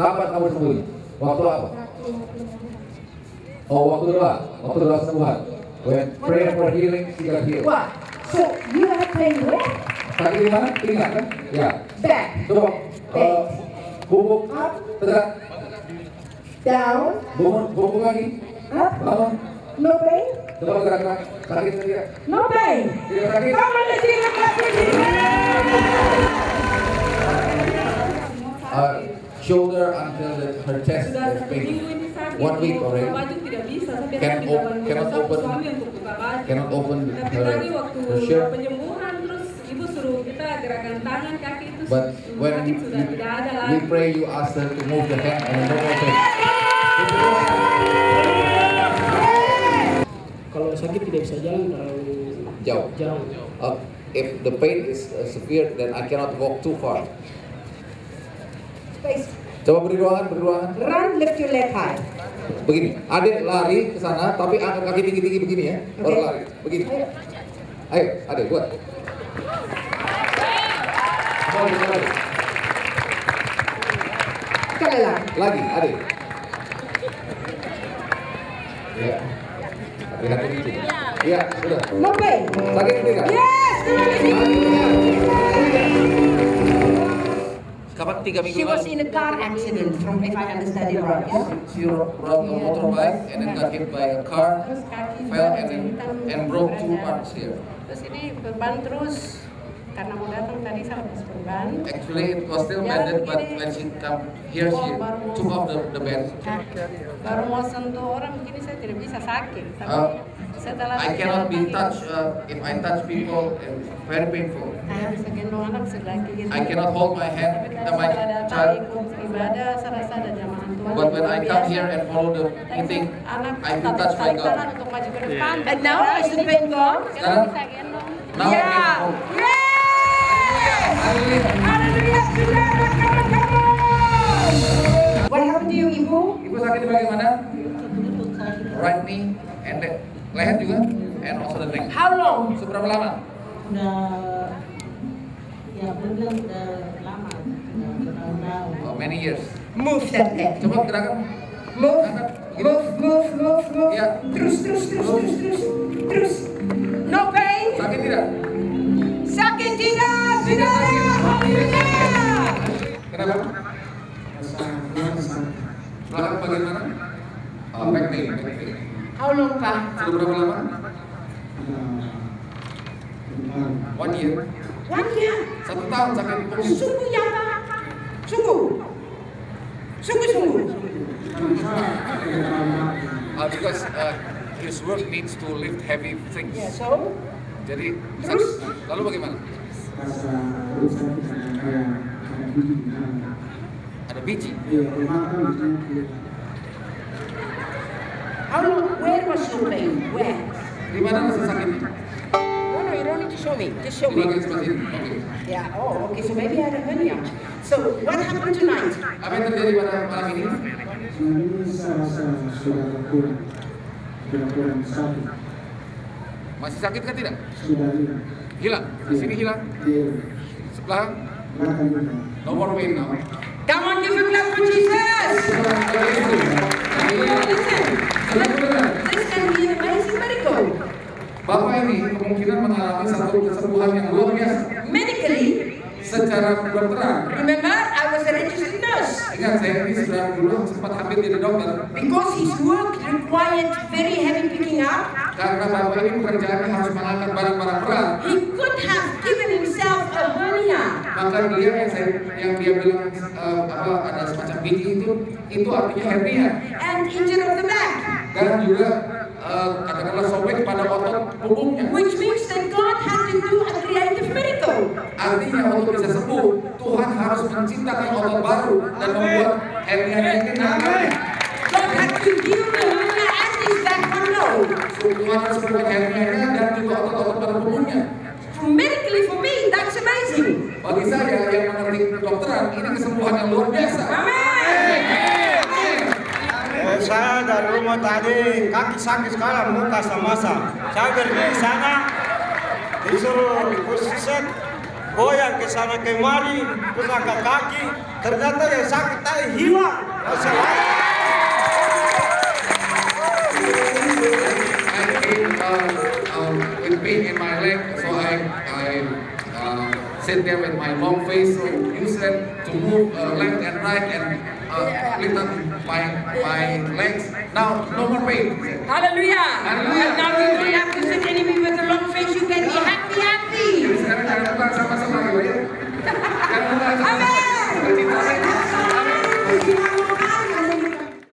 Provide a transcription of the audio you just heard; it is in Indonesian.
Kapan kamu sembuh? Waktu apa? Oh, waktu doa sembuhan. When prayer for healing, she got healed. What? So you have pain where? Sakit di mana? Telinga kan? Ya. Back. Coba. Bungkuk. Tegak. Down. Bungkuk lagi. Up. Bangun. No pain? Coba gerak-gerak. Sakit tidak? No pain. Tidak sakit. Come on, let's give a clap for Shoulder until her chest is pain. 1 week already. Cannot open her shirt. But when we pray, you ask her to move the hand and no more pain. Kalau sakit tidak bisa jalan Jauh. If the pain is severe, then I cannot walk too far. Space. Coba beri ruangan. Run, lift your leg high. Begini, adik lari ke sana, tapi angkat kaki tinggi-tinggi begini ya, baru lari, begini. Ayo, adik buat. Lari. Sekali Lagi, adik. Ya. Lihat ini. Ya, sudah. No pain. Sakit tidak? Yes, Kapan 3 minggu She was lalu? in a car accident, from if I understand it right. Yeah? She rode a motorbike and then got hit by a car, fell and broke 2 parts here. Terus ini beban terus karena mau datang tadi saya lepas beban. Actually it was still bended, but when she come here she took off the band. Baru mau sentuh orang begini saya tidak bisa sakit. Tapi setelah I cannot be touched. If I touch people, it's very painful. saya bisa gendong anak selagi gitu. I cannot hold my hand, my Ada child. ikut ibadah, saya rasa ada jamaah Tuhan. But when I come here and follow the meeting, I feel touched by God. Untuk maju ke depan. And now is the pain gone? Sekarang bisa gendong. Now I can hold. Hallelujah! What happened to you, Ibu? Ibu sakit di bagian mana? Right knee and the leher juga, and also the neck. How long? Seberapa lama? Udah ya benar udah lama, udah bertahun-tahun. Oh, many years. Move that leg. Coba gerakan. Move, Angkat. Begini. move. Ya. Terus. No pain? Sakit tidak? Sakit tidak, Tidak sakit. Hallelujah! Kenapa? Belakang bagian mana? Oh, back pain. How long, Pak? Sudah berapa lama? 1 year. 1 year. 1 tahun sakit punggung. Sungguh ya, Pak? Sungguh. Because his work needs to lift heavy things. Yeah, so? Jadi, lalu bagaimana? Ada biji. How long? Where was your pain? Where? Di mana rasa sakitnya? No, you don't need to show me. Just show Di me. bagian sebelah sini. Oke. Yeah. Oh, okay. So maybe I had a hernia. So what happened tonight? Apa yang terjadi pada malam ini? Ini saya rasa sudah kurang sakit. Masih sakit kan tidak? Sudah Hilang. Di sini hilang. Sebelah. belakang juga. No more pain now. Come on, give a clap for Jesus. Listen, this can be an amazing miracle. Bapak ini kemungkinan mengalami satu kesembuhan yang luar biasa. Medically, Secara kedokteran, remember, I was a registered nurse. ingat saya ini sudah dulu sempat hampir jadi dokter. Because his work required very heavy picking up, Karena bapak ini pekerjaannya harus mengangkat barang-barang berat, he could have given himself a hernia. maka dia yang dia bilang ada semacam biji itu artinya hernia And injury of the back, dan juga katakanlah sobek pada otot punggungnya. which means that God had to do a creative miracle. Artinya untuk bisa sembuh, Tuhan harus menciptakan otot baru dan membuat hernianya yang kena. God had to heal the hernia and his back below. Tuhan harus membuat hernianya dan juga otot-otot pada punggungnya. Medically for me, that's amazing. Bagi saya yang mengerti kedokteran, ini kesembuhan yang luar biasa. Saya dari rumah tadi kaki sakit sekali, muka sama saya pergi di sana disuruh pusat goyang ke sana kemari, ke kaki, ternyata yang sakit tadi hilang. I came with pain in my leg, so I sit there with my long face. So you said to move left and right and lift up my legs. Now no more pain. Hallelujah. Hallelujah. Now you don't have to sit anymore with a long face. You can